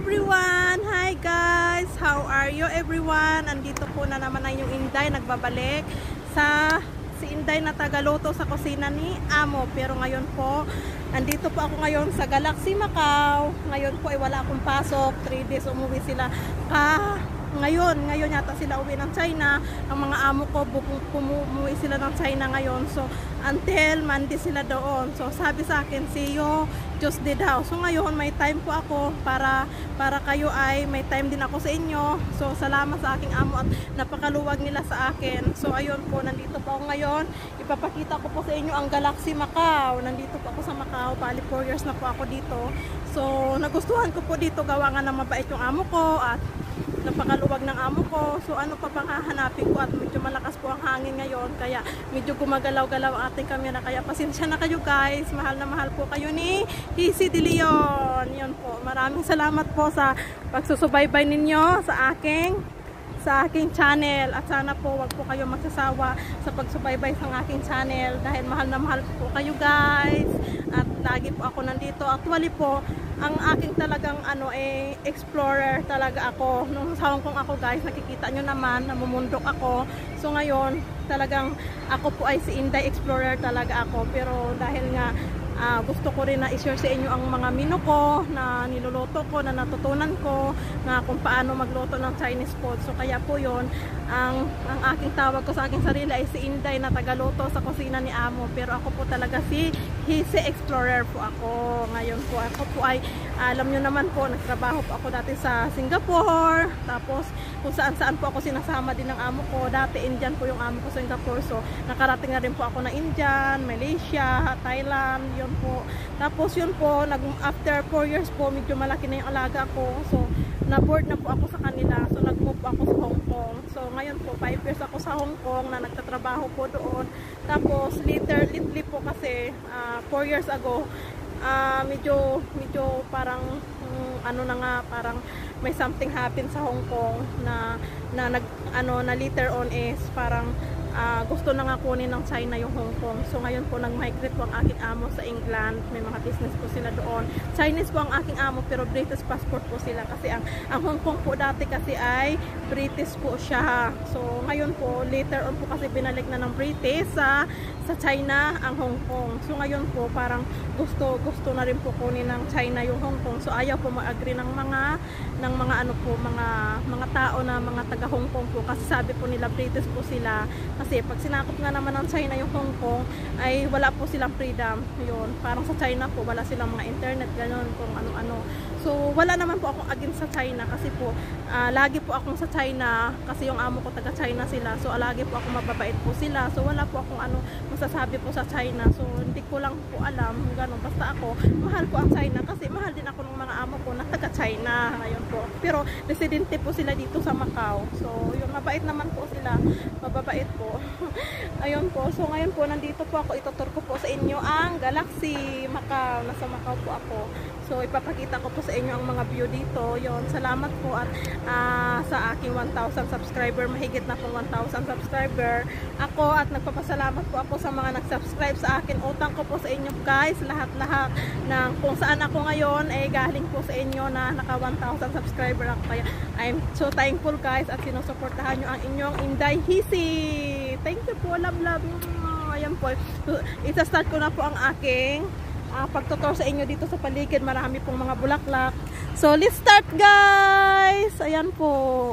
everyone! Hi guys! How are you everyone? Andito po na naman ang yung Inday nagbabalik sa si Inday na tagaluto sa kusina ni Amo. Pero ngayon po, andito po ako ngayon sa Galaxy Macau. Ngayon po ay wala akong pasok. 3 days umuwi sila. Ngayon yata sila uwi ng China. Ang mga amo ko umuwi sila ng China ngayon. So until Monday sila doon. So sabi sa akin, see you Tuesday daw. So ngayon may time po ako para kayo ay may time din ako sa inyo. So salamat sa aking amo at napakaluwag nila sa akin. So ayun po, nandito po ako ngayon. Ipapakita ko po sa inyo ang Galaxy Macau. Nandito po ako sa Macau. Bali 4 years na po ako dito. So nagustuhan ko po dito, gawa nga na mabait yung amo ko at napakaluwag ng amo ko. So ano pa bang hahanapin ko, at medyo malakas po ang hangin ngayon kaya medyo gumagalaw-galaw ang ating camera, kaya pasensya na kayo guys. Mahal na mahal po kayo ni Heysey de Leon. Yun po, maraming salamat po sa pagsusubaybay ninyo sa aking channel, at sana po wag po kayo magsasawa sa pagsubaybay sa aking channel dahil mahal na mahal po kayo guys, at lagi po ako nandito. Actually po, ang aking talagang explorer talaga ako. Nung sa Hong Kong ako guys, nakikita nyo naman, namumundok ako. So ngayon, talagang ako po ay si Inday Explorer talaga ako. Pero dahil nga gusto ko rin na i-share sa inyo ang mga menu ko na niluluto ko, na natutunan ko na kung paano magluto ng Chinese food. So kaya po yun, ang aking tawag ko sa aking sarili ay si Inday na tagaluto sa kusina ni Amo. Pero ako po talaga si Heysey Explorer po ako. Ngayon po ako po ay, alam nyo naman po, nagtrabaho po ako dati sa Singapore. Tapos kung saan po ako sinasama din ng amo ko. Dati Indian po yung amo ko sa Singapore. So nakarating na rin po ako na Indian, Malaysia, Thailand, yun po. Tapos yun po, after 4 years po, medyo malaki na yung alaga ko. So na-board na po ako sa kanila. So nag-move ako sa Hong Kong. So ngayon po, 5 years ako sa Hong Kong na nagtatrabaho po doon. Tapos lately po kasi 4 years ago, medyo parang parang may something happen sa Hong Kong na later on is parang gusto na nga kunin ng China yung Hong Kong. So ngayon po nag-migrate po ang aking amo sa England. May mga business po sila doon. Chinese po ang aking amo pero British passport po sila kasi ang Hong Kong po dati kasi ay British po siya. So ngayon po later on po kasi binalik na ng British sa China ang Hong Kong. So ngayon po parang gusto na rin po kunin ng China yung Hong Kong. So ayaw po mag-agree ng mga tao na mga taga Hong Kong po, kasi sabi po nila British po sila. Kasi pag sinakop nga naman ng China yung Hong Kong ay wala po silang freedom. Yun, parang sa China po wala silang mga internet, gano'n, kung ano-ano. So wala naman po akong against sa China kasi po lagi po akong sa China kasi yung amo ko taga China sila. So lagi po akong mababait po sila. So wala po akong masasabi po sa China. So hindi ko lang po alam gano'n. Basta ako, mahal ko ang China kasi mahal din ako ng mga amo ko na taga China. Ayun po. Pero residente po sila dito sa Macau. So yun, mabait naman po sila. Mababait po. Ayun po. So ngayon po nandito po ako. Itutur ko po sa inyo ang Galaxy Macau. Nasa Macau po ako. So ipapakita ko po sa inyo ang mga view dito. Yon, salamat po at sa aking 1,000 subscriber, mahigit na po 1,000 subscriber ako, at nagpapasalamat po ako sa mga nag-subscribe sa akin. Utang ko po sa inyo guys, lahat ng kung saan ako ngayon ay galing po sa inyo na naka 1,000 subscriber ako. Kaya I'm so thankful guys, at sinusuportahan nyo ang inyong Inday Heysey. Thank you po, love. Ayan po, isa-start ko na po ang aking pagtutor sa inyo dito sa paligid. Marami pong mga bulaklak. So let's start guys. Ayan po.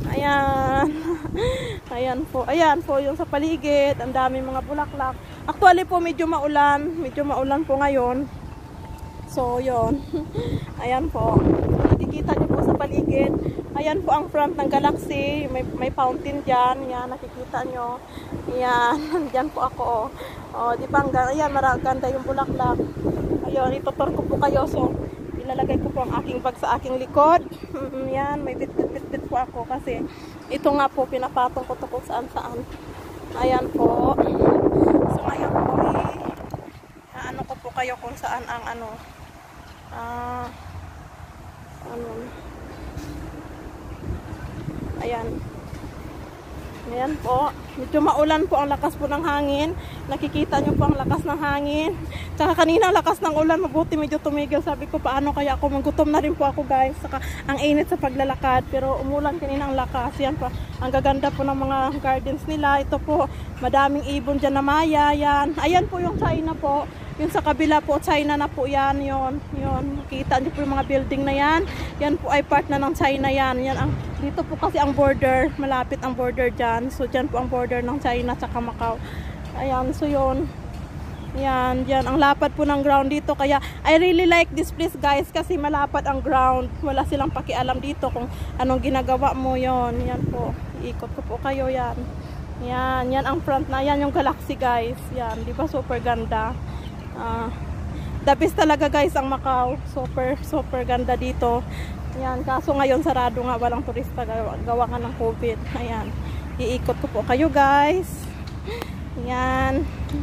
Ayan po yung sa paligid. Ang daming mga bulaklak. Actually po medyo maulan po ngayon. So yun. Ayan po. Nakikita niyo po sa paligid. Ayan po ang front ng Galaxy. May fountain dyan. Yan, nakikita nyo. Yan. Dyan po ako. O, di ba? Ayan, maraganda yung bulaklak. Ayun, itutur ko po kayo. So, ilalagay ko po ang aking bag sa aking likod. Yan, may bit po ako. Kasi, ito nga po, pinapatong ko to kung saan-saan. Ayan po. So, ngayon po, ano ko po kayo kung saan ang ayan. Ayan po. Medyo maulan po, ang lakas po ng hangin. Nakikita nyo po ang lakas ng hangin. Tsaka kanina lakas ng ulan, mabuti medyo tumigil. Sabi ko paano kaya ako, magutom na rin po ako guys. Saka ang init sa paglalakad. Pero umulan kanina ang lakas. Yan po. Ang gaganda po ng mga gardens nila. Ito po, madaming ibon dyan na maya. Yan. Ayan po yung China po. Yung sa kabila po, China na po yan. Yun. Makita nyo po yung mga building na yan. Yan po ay part na ng China yan. Dito po kasi ang border. Malapit ang border dyan. So dyan po ang border ng China tsaka Macau. Ayan, so yun. Yan. Ang lapad po ng ground dito. Kaya I really like this place guys. Kasi malapad ang ground. Wala silang pakialam dito kung anong ginagawa mo yon. Yan po. Iikot ko po kayo yan. Yan ang front na. Yan yung galaxy guys. Yan. Di ba super ganda? The best talaga guys ang Macau. Super ganda dito. Ayan, kaso ngayon sarado nga, walang turista, gawa nga ng COVID. Ayan, iikot ko po kayo guys. Ayan.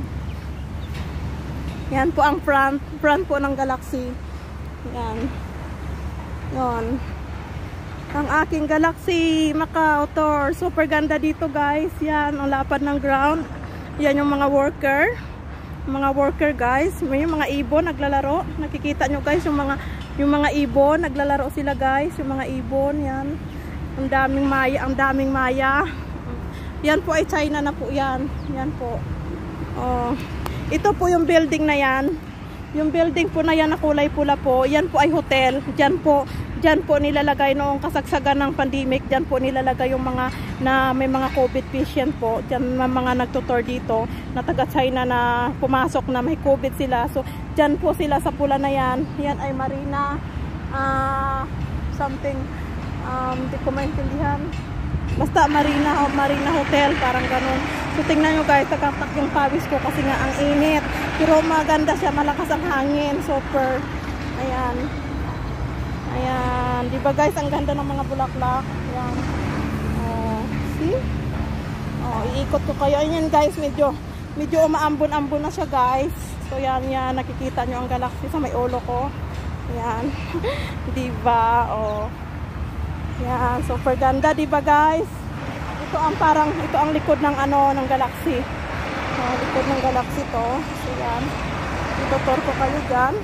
Yan po ang front po ng Galaxy. Ayan. Yan. Ang aking Galaxy Macau tour. Super ganda dito guys. Yan, ang lapad ng ground. Yan yung mga worker guys. May mga ibon naglalaro. Nakikita nyo guys yung mga ibon naglalaro sila guys. Yung mga ibon yan. Ang daming maya. Yan po ay China na po yan. Yan po. Oh. Ito po yung building na yan. Yung building po na yan na kulay pula po. Yan po ay hotel. Diyan po nilalagay noong kasagsagan ng pandemic. Diyan po nilalagay yung mga may mga COVID patient po. Diyan mga nagtutor dito na taga China na pumasok na may COVID sila. So diyan po sila sa pula na yan. Yan ay Marina something hindi ko maintindihan. Basta Marina Hotel, parang ganun. So tingnan nyo guys, nagkatak yung pawis ko kasi nga ang init. Pero maganda siya, malakas ang hangin. Super. Ayan. Ayan. Diba guys, ang ganda ng mga bulaklak. Ayan. Oh, see? Oh, iikot ko kayo. Ayan guys, medyo umaambon-ambon na siya guys. So yan, nakikita nyo ang galaxy sa may ulo ko. Ayan. Diba? Oh. Ayan, super ganda, diba guys? Ito ang likod ng ng galaxy. Oh, likod ng galaxy to. So yan. Itutur ko kayo dyan.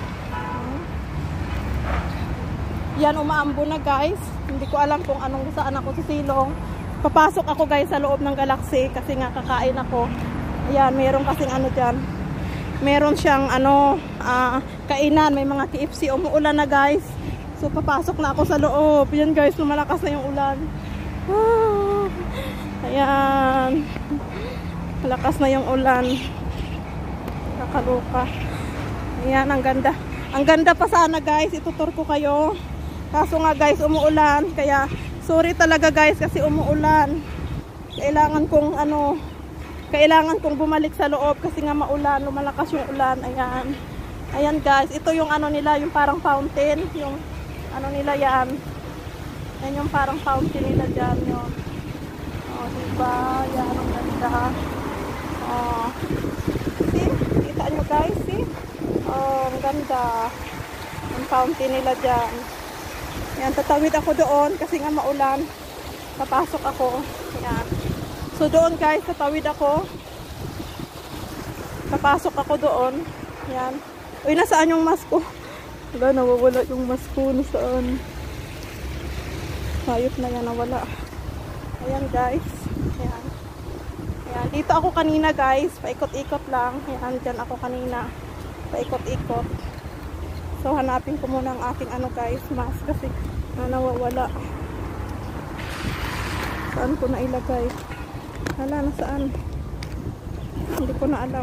Yan, umaambon na guys. Hindi ko alam kung saan ako sisilong. Papasok ako guys sa loob ng galaxy kasi nga kakain ako. Ayan, meron kasing dyan. Meron siyang kainan, may mga KFC. Umuulan na guys. So papasok na ako sa loob. Yan guys, lumalakas na yung ulan. Ayan. Malakas na yung ulan. Kakaluka. Ayan, ang ganda. Ang ganda pa sana guys. Itutur ko kayo. Kaso nga guys, umuulan. Kaya sorry talaga guys kasi umuulan. Kailangan kong bumalik sa loob kasi nga maulan. Lumalakas yung ulan. Ayan. Ayan guys. Ito yung nila, yung parang fountain. Yung nila yan. Yan yung parang fountain nila dyan. Yun. Oh, diba? Yan, ang ganda. Oh. See? Kita nyo guys, see? Oh, ang ganda. Ang fountain nila dyan. Yan, tatawid ako doon kasi nga maulan. Papasok ako. Yan. So doon guys, tatawid ako. Papasok ako doon. Yan. Uy, nasaan yung mask ko? Wala, nawawala yung mask ko. Nasaan? Hayop na yan, nawala. Ayan guys. Ayan. Ayan. Dito ako kanina guys. Paikot-ikot lang. Ayan, dyan ako kanina. Paikot-ikot. So hanapin ko muna ang aking guys, mask kasi nawawala. Saan ko na ilagay? Hala, nasaan? Hindi ko na alam.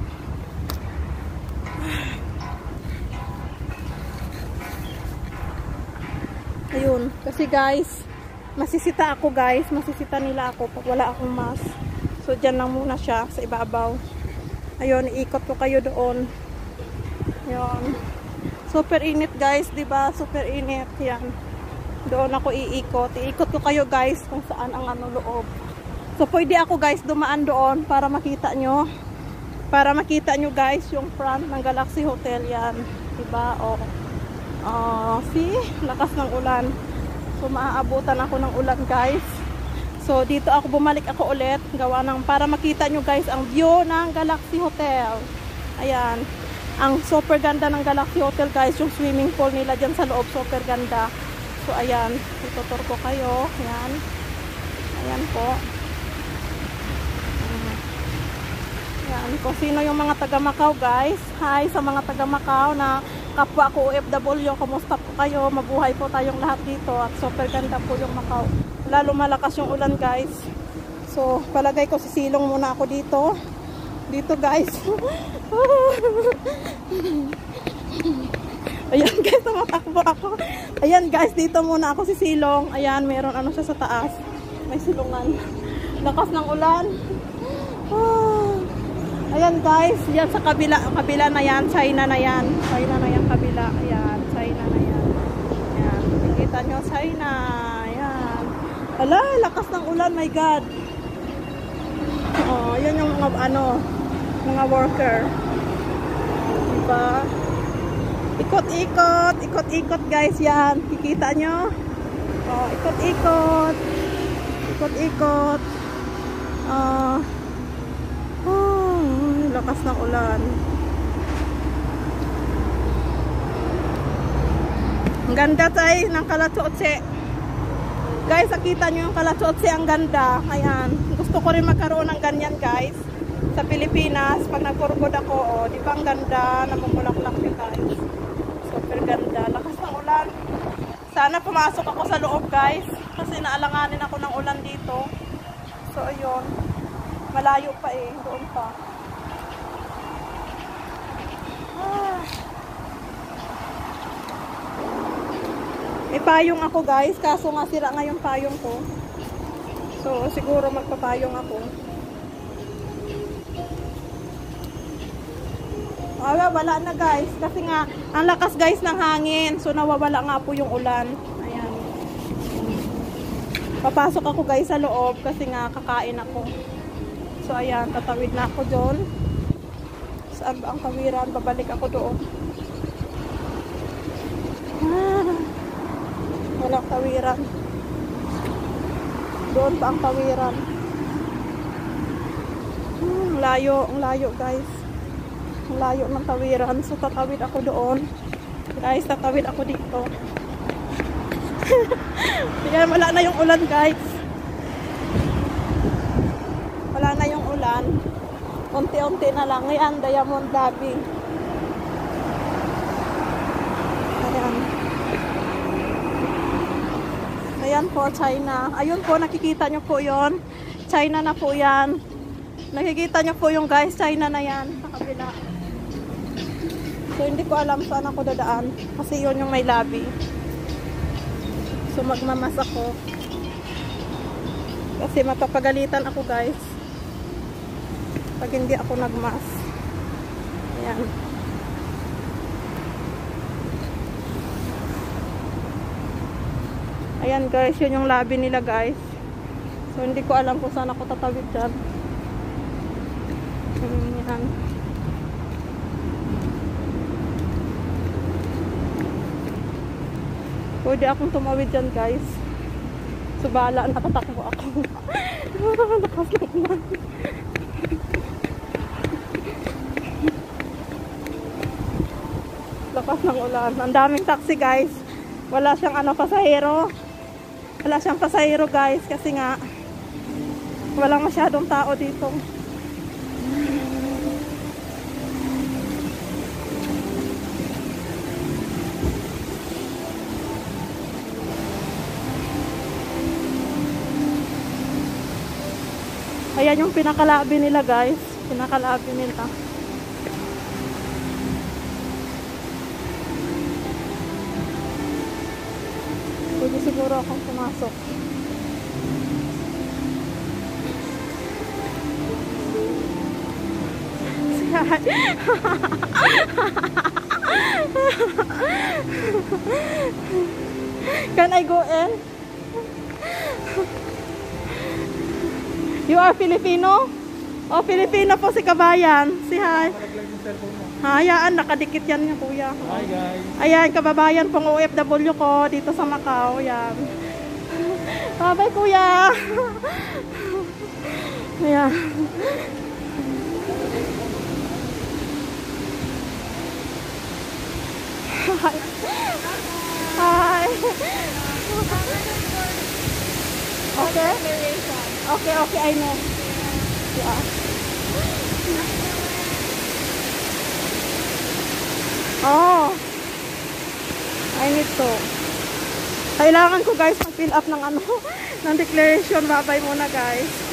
Ayun, kasi guys, masisita ako guys, masisita nila ako pag wala akong mask. So dyan lang muna siya sa ibabaw. Ayun, iikot ko kayo doon. Ayun. Super init guys, diba? Super init. Yan. Doon ako iikot. Iikot ko kayo guys kung saan ang loob. So pwede ako guys dumaan doon para makita nyo. Para makita nyo guys yung front ng Galaxy Hotel yan. Diba? See? Lakas ng ulan. So maaabutan ako ng ulan guys. So dito ako bumalik ako ulit gawa ng para makita nyo guys ang view ng Galaxy Hotel. Ayan, ang super ganda ng Galaxy Hotel guys, yung swimming pool nila dyan sa loob super ganda. So ayan, itutur ko kayo. Ayan, ayan po. Ayan, kung sino yung mga taga Macau guys, hi sa mga taga Macau na kapwa ko OFW, kumusta po kayo? Mabuhay po tayong lahat dito at super ganda po yung Macau. Lalo malakas yung ulan guys. So palagay ko sisilong muna ako dito. Dito guys. Ayan guys, tumatakbo ako. Ayan guys, dito muna ako sisilong. Ayan, meron ano siya sa taas. May silungan. Lakas ng ulan. Ayan guys, yan sa kabila na yan, China na yan. China na yan kabila. Ayan, China na yan. Ayan, nakikita nyo, China. Ayan. Hala, lakas ng ulan, my God. Oh, yan yung mga ano, mga worker. Diba? Ikot-ikot, ikot-ikot guys yan. Kikita nyo? Oh, ikot-ikot. Ikot-ikot. Lakas ng ulan. Ang ganda tayo ng Kalatsotse. Guys, nakita nyo yung Kalatsotse, ang ganda. Ayan. Gusto ko rin magkaroon ng ganyan guys. Sa Pilipinas, pag nagpurgod ako, oh, di ba ang ganda, namumulaklak yun guys. Super ganda. Lakas ng ulan. Sana pumasok ako sa loob guys. Kasi naalanganin ako ng ulan dito. So, ayun. Malayo pa eh. Doon pa. May payong ako guys, kaso nga sira nga yung payong ko. So siguro magpapayong ako. Wala na guys, kasi nga ang lakas guys ng hangin. So nawawala nga po yung ulan. Ayan. Papasok ako guys sa loob kasi nga kakain ako. So ayan, tatawid na ako doon. Saan ba ang tawiran? Babalik ako doon. Walang tawiran. Doon pa ang tawiran. Ang layo guys. Ang layo ng tawiran. So tatawid ako doon. Guys, tatawid ako dito. Kaya wala na yung ulan guys. Wala na yung ulan. Unti-unti na lang. Ngayon, Diamond Lobby. Ayan. Ayan po, China. Ayun po, nakikita nyo po yon. China na po yan. Nakikita nyo po yung guys, China na yan. Sa kabila. So, hindi ko alam saan ako dadaan. Kasi yun yung may lobby. So, magmamas ako. Kasi mapapagalitan ako guys. Pag hindi ako nagmas. Ayan. Ayan guys, yun yung lobby nila guys. So hindi ko alam kung saan ako tatawid dyan. Ayan. Pwede akong tumawid dyan guys. Subala, natatakbo ako. Lakas ng ulan. Lakas ng ulan. Ang daming taxi guys. Wala siyang pasahero. Wala siyang pasahero guys. Kasi nga walang masyadong tao dito. Ayan yung pinakalabi nila guys. Pinakalabi nila. Pwede siguro akong pumasok. Can I go in? You are Filipino? Oh, Filipino po si Kabayan. Si hi. Hayaan, nakadikit yan nga kuya. Hi guys. Ayan, kababayan pong OFW ko dito sa Macau. Yan. Bye-bye, kuya. Ayan. Hi. Hi. Okay. Okay, okay, I know. Yeah. Oh. I need to. Kailangan ko guys mag-fill up ng ano, ng declaration. Bye-bye muna guys.